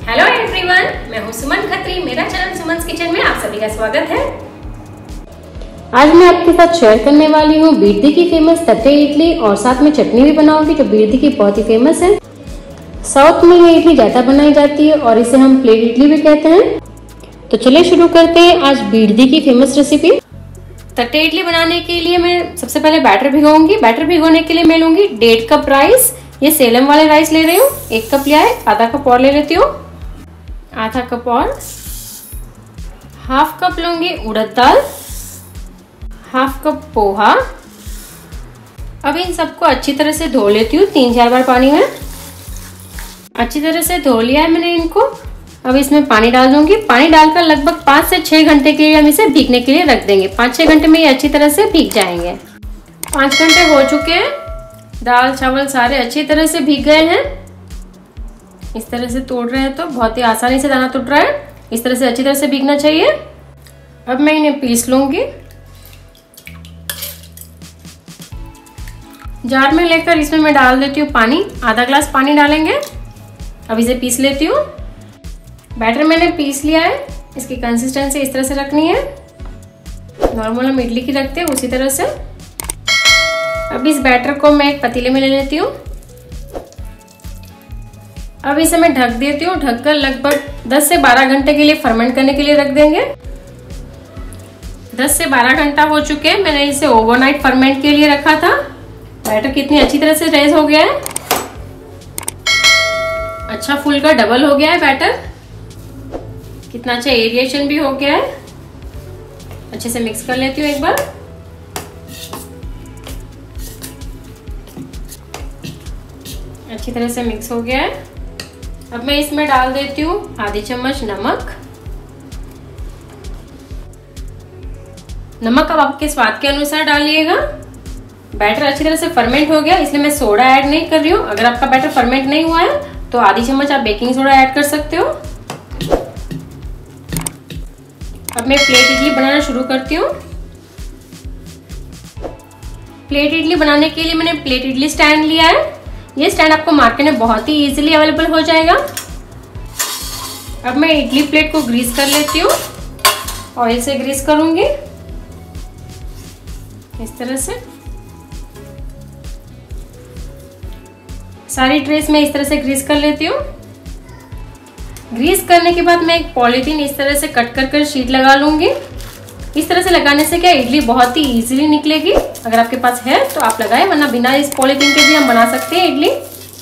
Hello everyone, मैं हूं सुमन खत्री। मेरा चैनल सुमन्स किचन में आप सभी का स्वागत है। आज मैं आपके साथ शेयर करने वाली हूँ बीरदी की फेमस तट्टे इडली और साथ में चटनी भी बनाऊंगी जो बीरदी की बहुत ही फेमस है। साउथ में ये इडली ज्यादा बनाई जाती है और इसे हम प्लेट इडली भी कहते हैं। तो चलिए शुरू करते हैं आज बीरदी की फेमस रेसिपी। तट्टे इडली बनाने के लिए मैं सबसे पहले बैटर भिगोऊंगी। बैटर भिगोने के लिए मैं लूंगी 1.5 कप राइस। ये सेलम वाले राइस ले रही हूँ। 1 कप लिया है, आधा कप और ले लेती हूँ। आधा कप और, हाफ कप लूंगी उड़द दाल, हाफ कप पोहा। अब इन सबको अच्छी तरह से धो लेती हूँ 3-4 बार पानी में। अच्छी तरह से धो लिया है मैंने इनको। अब इसमें पानी डाल दूंगी। पानी डालकर लगभग 5 से 6 घंटे के लिए हम इसे भीगने के लिए रख देंगे। 5-6 घंटे में ये अच्छी तरह से भीग जाएंगे। 5 घंटे हो चुके हैं। दाल चावल सारे अच्छी तरह से भीग गए हैं। इस तरह से तोड़ रहे हैं तो बहुत ही आसानी से दाना टूट रहा है। इस तरह से अच्छी तरह से भीगना चाहिए। अब मैं इन्हें पीस लूंगी। जार में लेकर इसमें मैं डाल देती हूँ पानी। आधा ग्लास पानी डालेंगे। अब इसे पीस लेती हूँ। बैटर मैंने पीस लिया है। इसकी कंसिस्टेंसी इस तरह से रखनी है, नॉर्मल हम इडली की रखते हैं उसी तरह से। अब इस बैटर को मैं एक पतीले में ले लेती हूँ। अब इसे मैं ढक देती हूँ। ढककर लगभग 10 से 12 घंटे के लिए फर्मेंट करने के लिए रख देंगे। 10 से 12 घंटा हो चुके हैं। मैंने इसे ओवरनाइट फर्मेंट के लिए रखा था। बैटर कितनी अच्छी तरह से रेज हो गया है। अच्छा फुल का डबल हो गया है बैटर। कितना अच्छा एरिएशन भी हो गया है। अच्छे से मिक्स कर लेती हूँ एक बार। अच्छी तरह से मिक्स हो गया है। अब मैं इसमें डाल देती हूँ आधी चम्मच नमक। नमक अब आपके स्वाद के अनुसार डालिएगा। बैटर अच्छी तरह से फर्मेंट हो गया, इसलिए मैं सोडा ऐड नहीं कर रही हूँ। अगर आपका बैटर फर्मेंट नहीं हुआ है तो आधी चम्मच आप बेकिंग सोडा ऐड कर सकते हो। अब मैं प्लेट इडली बनाना शुरू करती हूँ। प्लेट इडली बनाने के लिए मैंने प्लेट इडली स्टैंड लिया है। ये स्टैंड आपको मार्केट में बहुत ही इजीली अवेलेबल हो जाएगा। अब मैं इडली प्लेट को ग्रीस कर लेती हूँ। ऑयल से ग्रीस करूंगी इस तरह से। सारी ट्रेस में इस तरह से ग्रीस कर लेती हूँ। ग्रीस करने के बाद मैं एक पॉलीथीन इस तरह से कट कर शीट लगा लूंगी। इस तरह से लगाने से क्या इडली बहुत ही इजीली निकलेगी। अगर आपके पास है तो आप लगाएं, वरना बिना इस पॉलीथीन के भी हम बना सकते हैं इडली।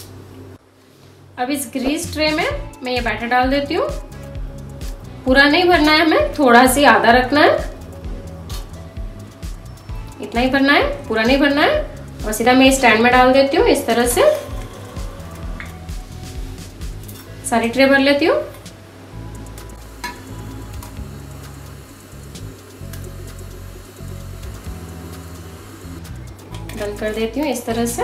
अब इस ग्रीस ट्रे में मैं ये बैटर डाल देती हूँ। पूरा नहीं भरना है हमें, थोड़ा सी आधा रखना है। इतना ही भरना है, पूरा नहीं भरना है। और सीधा मैं स्टैंड में डाल देती हूँ इस तरह से। सारी ट्रे भर लेती हूँ। बंद कर देती हूँ इस तरह से।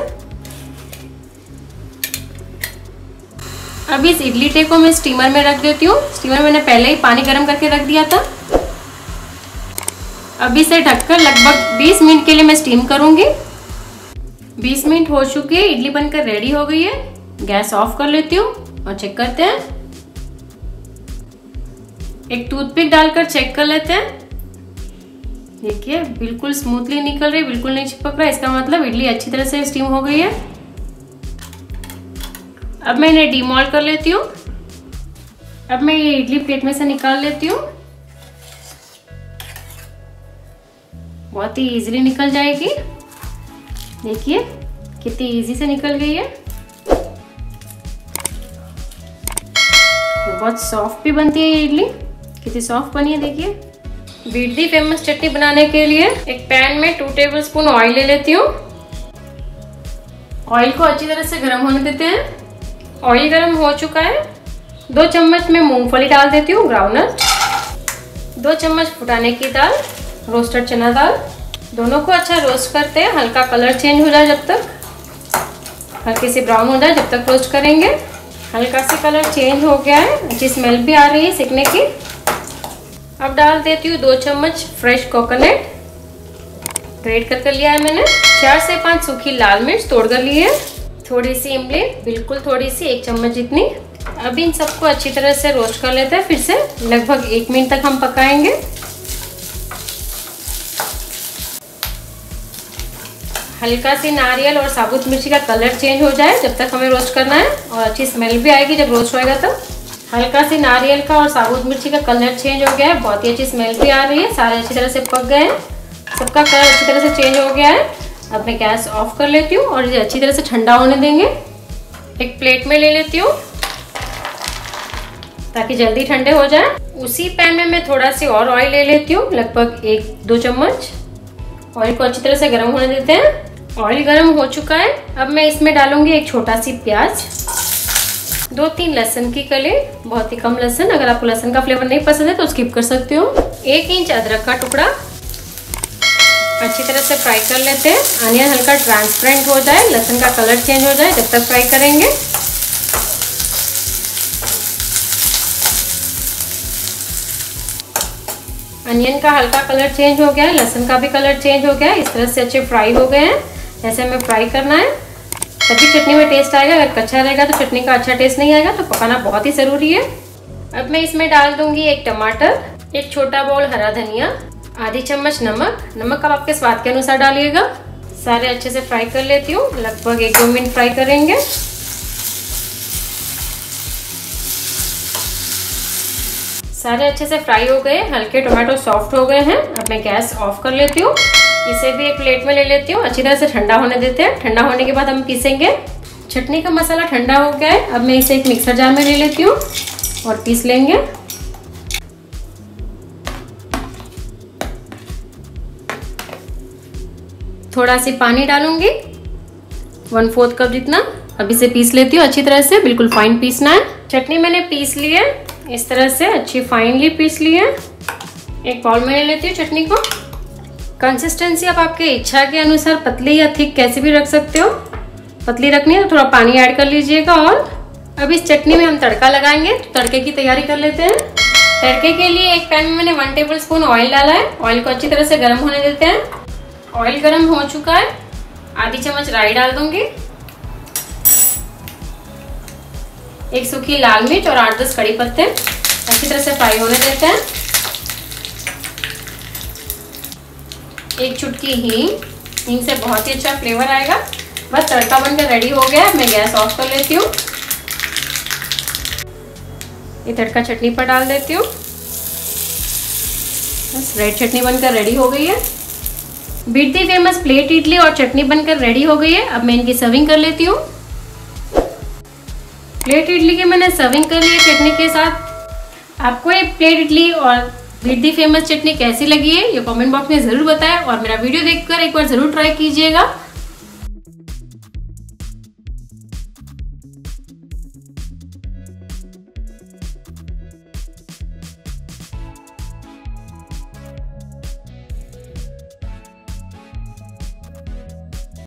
अब इस इडली ट्रे को मैं स्टीमर में रख देती हूँ। स्टीमर मैंने पहले ही पानी गर्म करके रख दिया था। अब इसे ढककर लगभग 20 मिनट के लिए मैं स्टीम करूंगी। 20 मिनट हो चुके हैं, इडली बनकर रेडी हो गई है। गैस ऑफ कर लेती हूँ और चेक करते हैं। एक टूथपिक डालकर चेक कर लेते हैं। देखिए बिल्कुल स्मूथली निकल रही है, बिल्कुल नहीं चिपक रहा है। इसका मतलब इडली अच्छी तरह से स्टीम हो गई है। अब मैं इन्हें डीमोल्ड कर लेती हूँ। अब मैं ये इडली प्लेट में से निकाल लेती हूँ। बहुत ही इजीली निकल जाएगी। देखिए कितनी इजी से निकल गई है। बहुत सॉफ्ट भी बनती है ये इडली। कितनी सॉफ्ट बनी है देखिए। बीरदी फेमस चटनी बनाने के लिए एक पैन में 2 टेबलस्पून ऑयल ले लेती हूँ। ऑयल को अच्छी तरह से गर्म होने देते हैं। ऑयल गर्म हो चुका है। 2 चम्मच में मूंगफली डाल देती हूँ, ग्राउंडनट। 2 चम्मच फुटाने की दाल, रोस्टेड चना दाल। दोनों को अच्छा रोस्ट करते हैं। हल्का कलर चेंज हो जाए जब तक, हल्की सी ब्राउन हो जाए जब तक रोस्ट करेंगे। हल्का सा कलर चेंज हो गया है, अच्छी स्मेल भी आ रही है सेकने की। अब डाल देती हूँ 2 चम्मच फ्रेश कोकोनट, ग्रेट कर लिया है मैंने। 4 से 5 सूखी लाल मिर्च तोड़ कर ली है। थोड़ी सी इमली, बिल्कुल थोड़ी सी, 1 चम्मच जितनी। अब इन सबको अच्छी तरह से रोस्ट कर लेते हैं। फिर से लगभग 1 मिनट तक हम पकाएंगे। हल्का सी नारियल और साबुत मिर्ची का कलर चेंज हो जाए जब तक हमें रोस्ट करना है, और अच्छी स्मेल भी आएगी जब रोस्ट होएगा। तो हल्का सी नारियल का और साबुत मिर्ची का कलर चेंज हो गया है, बहुत ही अच्छी स्मेल भी आ रही है। सारे अच्छी तरह से पक गए हैं, सबका कलर अच्छी तरह से चेंज हो गया है। अब मैं गैस ऑफ कर लेती हूँ और इसे अच्छी तरह से ठंडा होने देंगे। एक प्लेट में ले लेती हूँ ताकि जल्दी ठंडे हो जाए। उसी पैन में मैं थोड़ा सी और ऑयल ले लेती हूँ, लगभग 1-2 चम्मच। ऑयल को अच्छी तरह से गर्म होने देते हैं। ऑयल गर्म हो चुका है। अब मैं इसमें डालूंगी एक छोटा सी प्याज, 2-3 लहसुन की कली, बहुत ही कम लहसुन। अगर आपको लहसुन का फ्लेवर नहीं पसंद है तो स्किप कर सकते हो। 1 इंच अदरक का टुकड़ा, अच्छी तरह से फ्राई कर लेते हैं। अनियन हल्का ट्रांसपेरेंट हो जाए, लहसुन का कलर चेंज हो जाए जब तक फ्राई करेंगे। अनियन का हल्का कलर चेंज हो गया है, लहसुन का भी कलर चेंज हो गया है। इस तरह से अच्छे फ्राई हो गए हैं, ऐसे हमें फ्राई करना है, तभी चटनी में टेस्ट आएगा। अगर कच्चा रहेगा तो चटनी का अच्छा टेस्ट नहीं आएगा, तो पकाना बहुत ही ज़रूरी है। अब मैं इसमें डाल दूंगी 1 टमाटर, 1 छोटा बाउल हरा धनिया, आधी चम्मच नमक आप आपके स्वाद के अनुसार डालिएगा। सारे अच्छे से फ्राई कर लेती हूँ, लगभग 1-2 मिनट फ्राई करेंगे। सारे अच्छे से फ्राई हो गए, हल्के टोमेटो सॉफ्ट हो गए हैं। अब मैं गैस ऑफ कर लेती हूँ। इसे भी एक प्लेट में ले लेती हूँ, अच्छी तरह से ठंडा होने देते हैं। ठंडा होने के बाद हम पीसेंगे। चटनी का मसाला ठंडा हो गया है। अब मैं इसे एक मिक्सर जार में ले लेती हूँ और पीस लेंगे। थोड़ा सी पानी डालूंगी, 1/4 कप जितना। अब इसे पीस लेती हूँ अच्छी तरह से, बिल्कुल फाइन पीसना है। चटनी मैंने पीस ली है, इस तरह से अच्छी फाइनली पीस ली है। एक बाउल में ले लेती हूँ चटनी को। कंसिस्टेंसी आप आपके इच्छा के अनुसार पतली या थिक कैसे भी रख सकते हो। पतली रखनी है तो थोड़ा पानी ऐड कर लीजिएगा। और अब इस चटनी में हम तड़का लगाएंगे, तो तड़के की तैयारी कर लेते हैं। तड़के के लिए एक पैन में मैंने 1 टेबलस्पून ऑयल डाला है। ऑयल को अच्छी तरह से गर्म होने देते हैं। ऑयल गर्म हो चुका है, आधी चम्मच राई डाल दूंगी, 1 सूखी लाल मिर्च और 8-10 कड़ी पत्ते अच्छी तरह से फ्राई होने देते हैं। 1 चुटकी हींग से बहुत ही अच्छा फ्लेवर आएगा। बस तड़का बनकर रेडी हो गया। मैं गैस ऑफ कर लेती हूँ। ये तड़का चटनी पर डाल देती हूँ। बस रेड चटनी बनकर रेडी हो गई है। Beat the famous plate idli और चटनी बनकर रेडी हो गई है। अब मैं इनकी सर्विंग कर लेती हूँ। प्लेट इडली की मैंने सर्विंग कर ली है चटनी के साथ। आपको ये प्लेट इडली और बीट दी फेमस चटनी कैसी लगी है ये कमेंट बॉक्स में ज़रूर बताएं, और मेरा वीडियो देखकर एक बार ज़रूर ट्राई कीजिएगा।